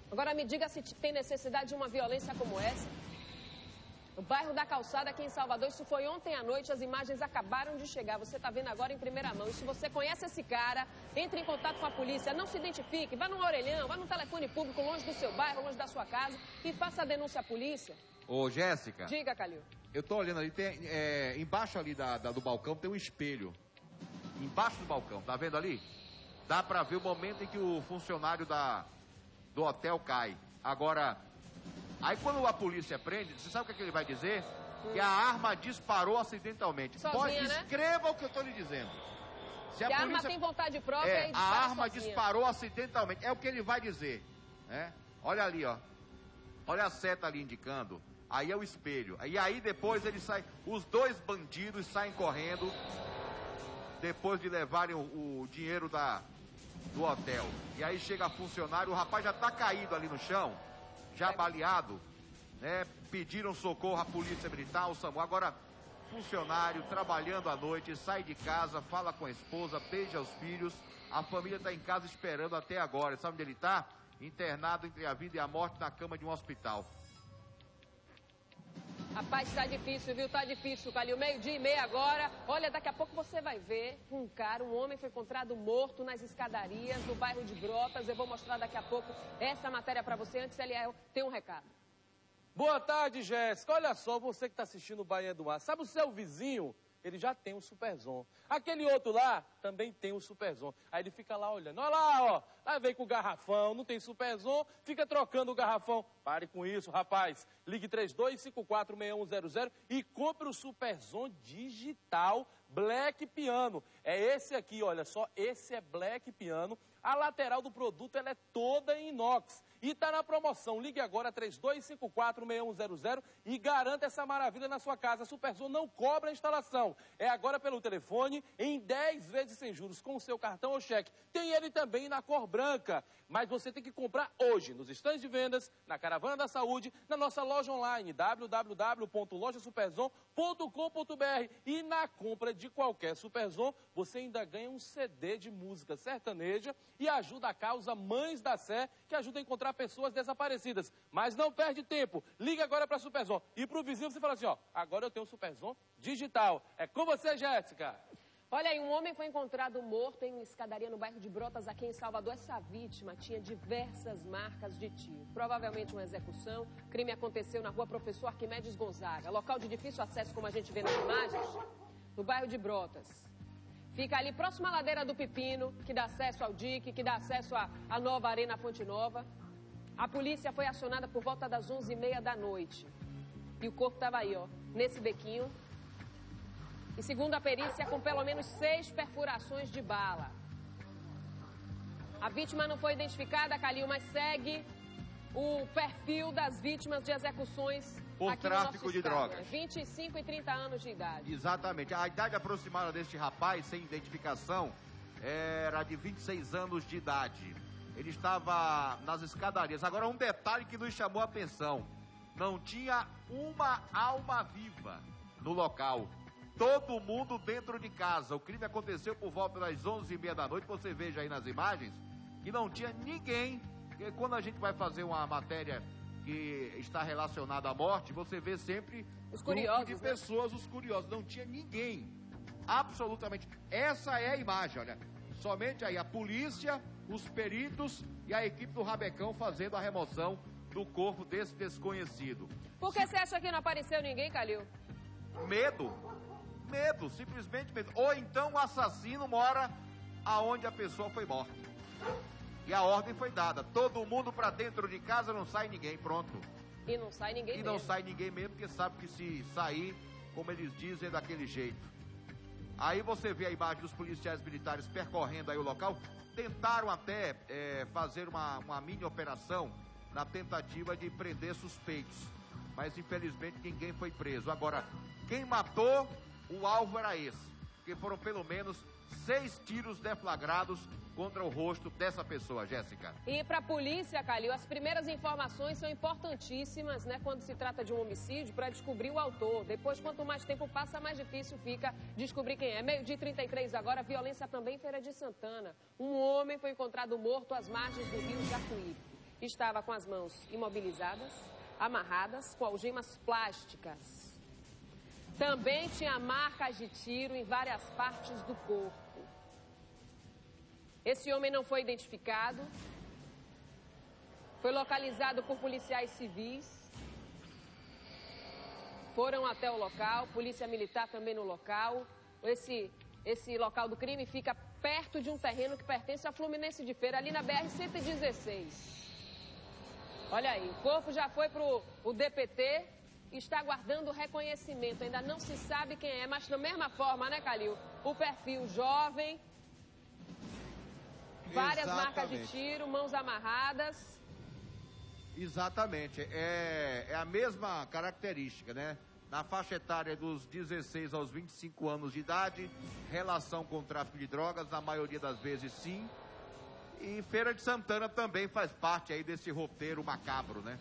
Agora me diga se tem necessidade de uma violência como essa. O bairro da Calçada aqui em Salvador, isso foi ontem à noite, as imagens acabaram de chegar. Você está vendo agora em primeira mão. E se você conhece esse cara, entre em contato com a polícia, não se identifique, vá num orelhão, vá num telefone público longe do seu bairro, longe da sua casa e faça a denúncia à polícia. Ô, Jéssica. Diga, Calil. Eu tô olhando ali, tem, embaixo ali do balcão tem um espelho. Embaixo do balcão, tá vendo ali? Dá pra ver o momento em que o funcionário do hotel cai. Agora, aí quando a polícia prende, você sabe o que ele vai dizer? Que a arma disparou acidentalmente. Sozinha, né? Escreva o que eu tô lhe dizendo. Se a arma tem vontade própria e a arma disparou acidentalmente. É o que ele vai dizer. Né? Olha ali, ó. Olha a seta ali indicando. Aí é o espelho. E aí depois ele sai. Os dois bandidos saem correndo. Depois de levarem o dinheiro do hotel. E aí chega funcionário, o rapaz já tá caído ali no chão, já baleado, né? Pediram socorro à polícia militar, o SAMU. Agora, funcionário trabalhando à noite, sai de casa, fala com a esposa, beija os filhos, a família tá em casa esperando até agora. Sabe onde ele tá? Internado entre a vida e a morte na cama de um hospital. Rapaz, tá difícil, viu? Tá difícil, Calil. 12:30 agora. Olha, daqui a pouco você vai ver um homem foi encontrado morto nas escadarias do bairro de Brotas. Eu vou mostrar daqui a pouco essa matéria pra você. Antes, Eliel, tem um recado. Boa tarde, Jéssica. Olha só, você que tá assistindo o Bahia do Mar. Sabe o seu vizinho? Ele já tem um Superzon. Aquele outro lá também tem um Superzon. Aí ele fica lá olhando. Olha lá, ó. Lá vem com o garrafão, não tem Superzon, fica trocando o garrafão. Pare com isso, rapaz. Ligue 32546100 e compre o Superzon digital Black Piano. É esse aqui, olha só. Esse é Black Piano. A lateral do produto ela é toda em inox. E tá na promoção. Ligue agora 32546100 e garanta essa maravilha na sua casa. A Superzon não cobra a instalação. É agora pelo telefone, em 10 vezes sem juros, com o seu cartão ou cheque. Tem ele também na cor branca. Mas você tem que comprar hoje, nos estandes de vendas, na Caravana da Saúde, na nossa loja online, www.lojasuperzon.com.br. E na compra de qualquer Superzon, você ainda ganha um CD de música sertaneja e ajuda a causa Mães da Sé, que ajuda a encontrar pessoas desaparecidas. Mas não perde tempo. Liga agora para a Superzon. E para o vizinho você fala assim, ó, agora eu tenho um Superzon digital. É com você, Jéssica. Olha aí, um homem foi encontrado morto em uma escadaria no bairro de Brotas, aqui em Salvador. Essa vítima tinha diversas marcas de tiro. Provavelmente uma execução. O crime aconteceu na rua Professor Arquimedes Gonzaga, local de difícil acesso, como a gente vê nas imagens, no bairro de Brotas. Fica ali próximo à ladeira do Pepino, que dá acesso ao dique, que dá acesso à nova Arena Fonte Nova. A polícia foi acionada por volta das 11:30 da noite. E o corpo estava aí, ó, nesse bequinho. E segundo a perícia, com pelo menos 6 perfurações de bala. A vítima não foi identificada, Calil, mas segue o perfil das vítimas de execuções por aqui tráfico de drogas. 25 e 30 anos de idade. Exatamente. A idade aproximada deste rapaz, sem identificação, era de 26 anos de idade. Ele estava nas escadarias. Agora, um detalhe que nos chamou a atenção. Não tinha uma alma viva no local. Todo mundo dentro de casa. O crime aconteceu por volta das 11:30 da noite. Você veja aí nas imagens que não tinha ninguém. Porque quando a gente vai fazer uma matéria que está relacionada à morte, você vê sempre os curiosos, de pessoas, os curiosos. Não tinha ninguém. Absolutamente. Essa é a imagem, olha. Somente aí a polícia, os peritos e a equipe do Rabecão fazendo a remoção do corpo desse desconhecido. Por que você acha que não apareceu ninguém, Calil? Medo. Medo, simplesmente medo. Ou então o assassino mora aonde a pessoa foi morta. E a ordem foi dada. Todo mundo pra dentro de casa, não sai ninguém, pronto. E não sai ninguém mesmo. E não sai ninguém mesmo, porque sabe que se sair, como eles dizem, é daquele jeito. Aí você vê a imagem dos policiais militares percorrendo aí o local. Tentaram até fazer uma mini operação na tentativa de prender suspeitos. Mas infelizmente ninguém foi preso. Agora, quem matou, o alvo era esse. Porque foram pelo menos 6 tiros deflagrados contra o rosto dessa pessoa, Jéssica. E para a polícia, Calil, as primeiras informações são importantíssimas, né, quando se trata de um homicídio, para descobrir o autor. Depois, quanto mais tempo passa, mais difícil fica descobrir quem é. 12:33 agora, violência também em Feira de Santana. Um homem foi encontrado morto às margens do rio Jacuípe. estava com as mãos imobilizadas, amarradas com algemas plásticas. Também tinha marcas de tiro em várias partes do corpo. Esse homem não foi identificado. Foi localizado por policiais civis. Foram até o local, polícia militar também no local. Esse local do crime fica perto de um terreno que pertence à Fluminense de Feira, ali na BR-116. Olha aí, o corpo já foi para o DPT, está aguardando reconhecimento. Ainda não se sabe quem é, mas da mesma forma, né, Calil? O perfil jovem, várias marcas de tiro, mãos amarradas. Exatamente, é a mesma característica, né? Na faixa etária dos 16 aos 25 anos de idade, relação com o tráfico de drogas, na maioria das vezes sim. E Feira de Santana também faz parte aí desse roteiro macabro, né?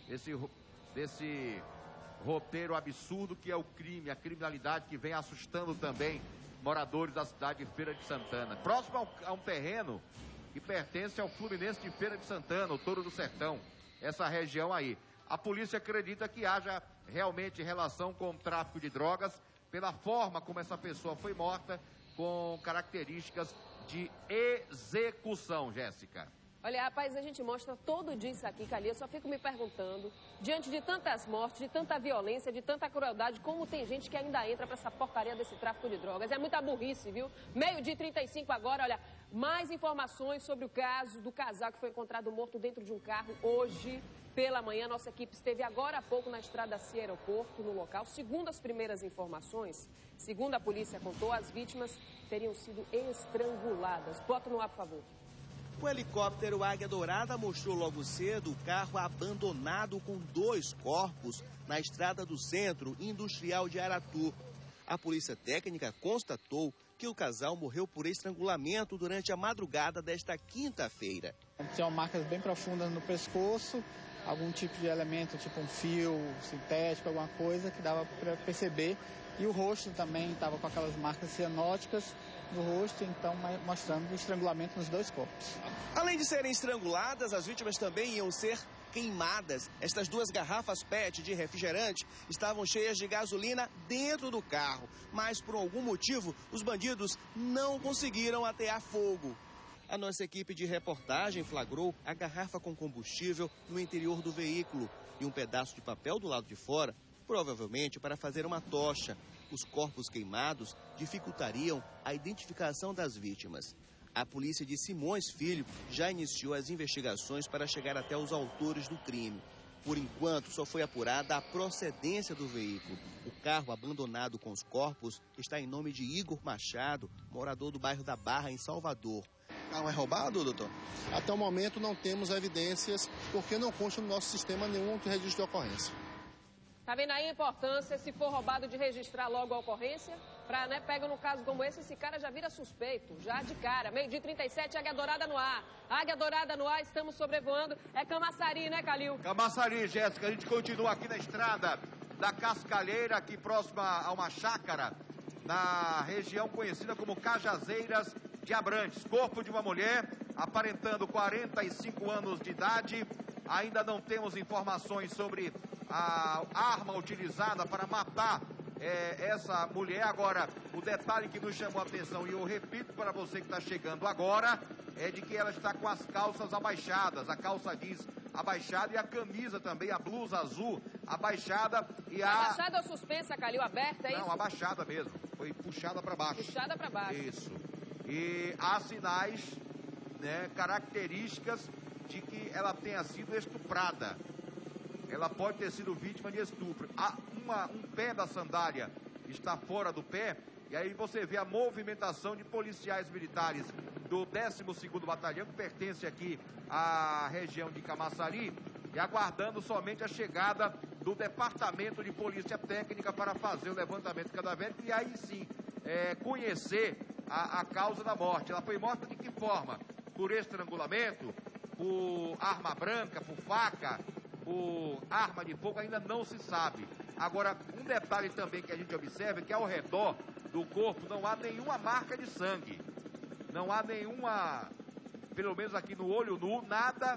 Desse roteiro absurdo que é o crime, a criminalidade que vem assustando também moradores da cidade de Feira de Santana. Próximo a um terreno que pertence ao Fluminense de Feira de Santana, o Touro do Sertão, essa região aí. A polícia acredita que haja realmente relação com o tráfico de drogas, pela forma como essa pessoa foi morta, com características de execução, Jéssica. Olha, rapaz, a gente mostra todo dia isso aqui, Calil. Eu só fico me perguntando, diante de tantas mortes, de tanta violência, de tanta crueldade, como tem gente que ainda entra para essa porcaria desse tráfico de drogas. É muita burrice, viu? 12h35 agora, olha, mais informações sobre o caso do casal que foi encontrado morto dentro de um carro hoje pela manhã. Nossa equipe esteve agora há pouco na estrada Cia Aeroporto, no local. Segundo as primeiras informações, segundo a polícia contou, as vítimas teriam sido estranguladas. Bota no ar, por favor. O helicóptero Águia Dourada mostrou logo cedo o carro abandonado com 2 corpos na estrada do Centro Industrial de Aratu. A polícia técnica constatou que o casal morreu por estrangulamento durante a madrugada desta quinta-feira. Tinham marcas bem profundas no pescoço, algum tipo de elemento, tipo um fio sintético, alguma coisa que dava para perceber. E o rosto também estava com aquelas marcas cianóticas no rosto, então mostrando o estrangulamento nos 2 corpos. Além de serem estranguladas, as vítimas também iam ser queimadas. Estas 2 garrafas PET de refrigerante estavam cheias de gasolina dentro do carro, mas por algum motivo os bandidos não conseguiram atear fogo. A nossa equipe de reportagem flagrou a garrafa com combustível no interior do veículo e um pedaço de papel do lado de fora, provavelmente para fazer uma tocha. Os corpos queimados dificultariam a identificação das vítimas. A polícia de Simões Filho já iniciou as investigações para chegar até os autores do crime. Por enquanto, só foi apurada a procedência do veículo. O carro abandonado com os corpos está em nome de Igor Machado, morador do bairro da Barra, em Salvador. O carro é roubado, doutor? Até o momento não temos evidências, porque não consta no nosso sistema nenhum registro de ocorrência. Tá vendo aí a importância, se for roubado, de registrar logo a ocorrência? Pra, né, pega num caso como esse cara já vira suspeito, já de cara. 12h37, Águia Dourada no ar. Águia Dourada no ar, estamos sobrevoando. É Camaçari, né, Calil? Camaçari, Jéssica, a gente continua aqui na estrada da Cascalheira, aqui próxima a uma chácara, na região conhecida como Cajazeiras de Abrantes. Corpo de uma mulher, aparentando 45 anos de idade. Ainda não temos informações sobre a arma utilizada para matar essa mulher. Agora, o detalhe que nos chamou a atenção, e eu repito para você que está chegando agora, é de que ela está com as calças abaixadas. A calça jeans abaixada e a camisa também, a blusa azul abaixada. E abaixada ou suspensa, Calil? Aberta, é isso? Não, abaixada mesmo. Foi puxada para baixo. Puxada para baixo. Isso. E há sinais, né, características de que ela tenha sido estuprada. Ela pode ter sido vítima de estupro. Um pé da sandália está fora do pé, e aí você vê a movimentação de policiais militares do 12º Batalhão, que pertence aqui à região de Camaçari, e aguardando somente a chegada do Departamento de Polícia Técnica para fazer o levantamento cadavérico e aí sim conhecer a causa da morte. Ela foi morta de que forma? Por estrangulamento? Por arma branca? Por faca? Por arma de fogo? Ainda não se sabe. Agora, um detalhe também que a gente observa é que ao redor do corpo não há nenhuma marca de sangue. Não há nenhuma, pelo menos aqui no olho nu, nada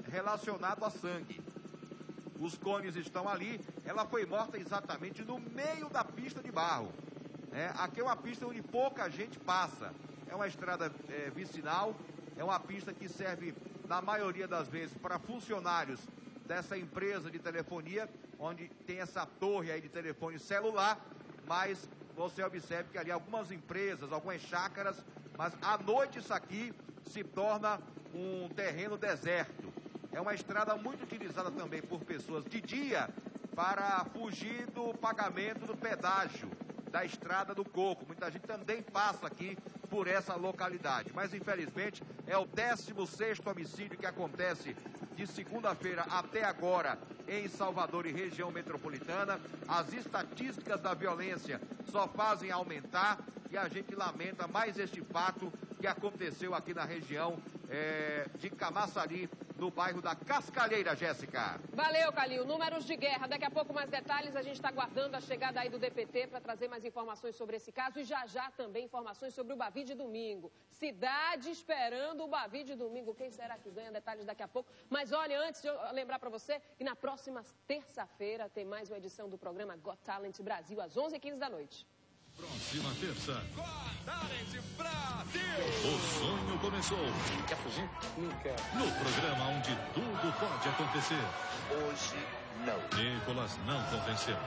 relacionado a sangue. Os cones estão ali, ela foi morta exatamente no meio da pista de barro. Aqui é uma pista onde pouca gente passa. É uma estrada vicinal, é uma pista que serve, na maioria das vezes, para funcionários dessa empresa de telefonia, onde tem essa torre aí de telefone celular, mas você observe que ali algumas empresas, algumas chácaras, mas à noite isso aqui se torna um terreno deserto. É uma estrada muito utilizada também por pessoas de dia para fugir do pagamento do pedágio da Estrada do Coco. Muita gente também passa aqui por essa localidade. Mas, infelizmente, é o 16º homicídio que acontece de segunda-feira até agora em Salvador e região metropolitana. As estatísticas da violência só fazem aumentar e a gente lamenta mais este fato que aconteceu aqui na região de Camaçari, no bairro da Cascalheira, Jéssica. Valeu, Calil. Números de guerra. Daqui a pouco mais detalhes. A gente está aguardando a chegada aí do DPT para trazer mais informações sobre esse caso e já também informações sobre o Bavi de domingo. Cidade esperando o Bavi de domingo. Quem será que ganha? Detalhes daqui a pouco. Mas olha, antes de eu lembrar para você, que na próxima terça-feira tem mais uma edição do programa Got Talent Brasil às 11h15 da noite. Próxima terça. Got Talent Brasil! O sonho começou. Quer fugir? Não quer. No programa onde tudo pode acontecer. Hoje não. Nicolas não convenceu.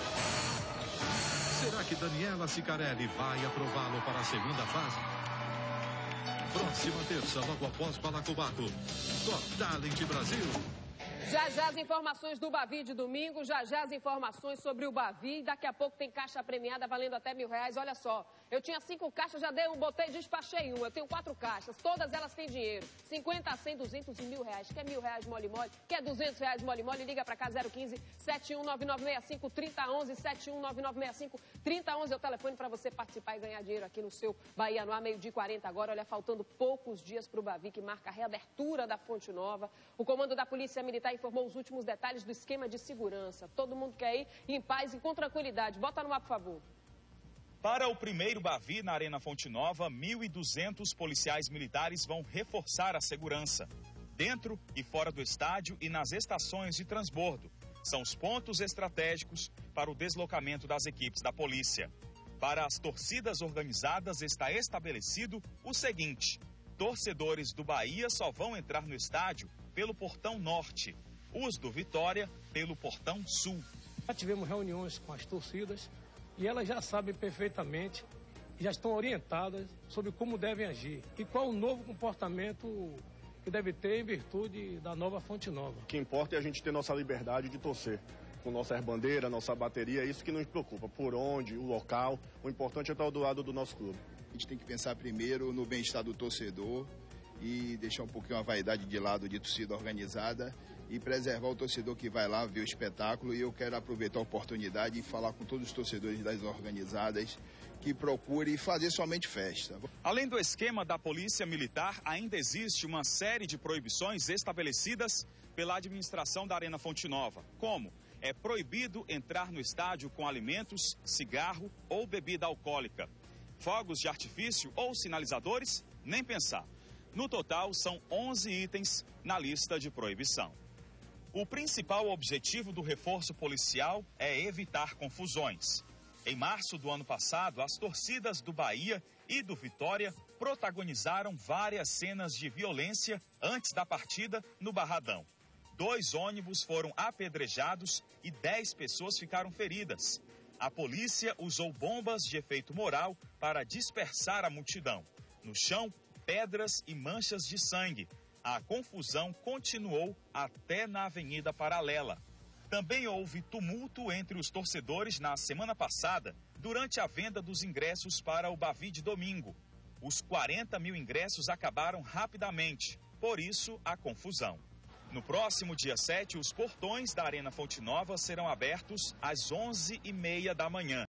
Será que Daniela Sicarelli vai aprová-lo para a segunda fase? Próxima terça, logo após Balacobaco. Got Talent Brasil. Já as informações do Bavi de domingo, já as informações sobre o Bavi. Daqui a pouco tem caixa premiada valendo até R$1.000. Olha só, eu tinha 5 caixas, já dei botei, despachei uma. Eu tenho 4 caixas, todas elas têm dinheiro. 50, 100, 200 e R$1.000. Quer R$1.000 mole-mole? Quer R$200 mole-mole? Liga pra cá, 015 719965 3011 719965 3011 é o telefone pra você participar e ganhar dinheiro aqui no seu Bahia no Ar, 12h40 agora. Olha, faltando poucos dias pro Bavi, que marca a reabertura da Fonte Nova. O comando da Polícia Militar informou os últimos detalhes do esquema de segurança. Todo mundo quer ir em paz e com tranquilidade. Bota no ar, por favor. Para o primeiro Bavi na Arena Fonte Nova, 1.200 policiais militares vão reforçar a segurança. Dentro e fora do estádio e nas estações de transbordo. São os pontos estratégicos para o deslocamento das equipes da polícia. Para as torcidas organizadas está estabelecido o seguinte: torcedores do Bahia só vão entrar no estádio pelo portão norte, os do Vitória pelo portão sul. Já tivemos reuniões com as torcidas e elas já sabem perfeitamente, já estão orientadas sobre como devem agir e qual o novo comportamento que deve ter em virtude da nova Fonte Nova. O que importa é a gente ter nossa liberdade de torcer. Com nossas bandeiras, nossa bateria, é isso que nos preocupa. Por onde, o local, o importante é estar do lado do nosso clube. A gente tem que pensar primeiro no bem-estar do torcedor e deixar um pouquinho a vaidade de lado de torcida organizada e preservar o torcedor que vai lá ver o espetáculo. E eu quero aproveitar a oportunidade e falar com todos os torcedores das organizadas que procurem fazer somente festa. Além do esquema da Polícia Militar, ainda existe uma série de proibições estabelecidas pela administração da Arena Fonte Nova. Como? É proibido entrar no estádio com alimentos, cigarro ou bebida alcoólica. Fogos de artifício ou sinalizadores? Nem pensar. No total, são 11 itens na lista de proibição. O principal objetivo do reforço policial é evitar confusões. Em março do ano passado, as torcidas do Bahia e do Vitória protagonizaram várias cenas de violência antes da partida no Barradão. 2 ônibus foram apedrejados e 10 pessoas ficaram feridas. A polícia usou bombas de efeito moral para dispersar a multidão. No chão, pedras e manchas de sangue. A confusão continuou até na Avenida Paralela. Também houve tumulto entre os torcedores na semana passada, durante a venda dos ingressos para o Bavi de domingo. Os 40 mil ingressos acabaram rapidamente, por isso a confusão. No próximo dia 7, os portões da Arena Fonte Nova serão abertos às 11h30 da manhã.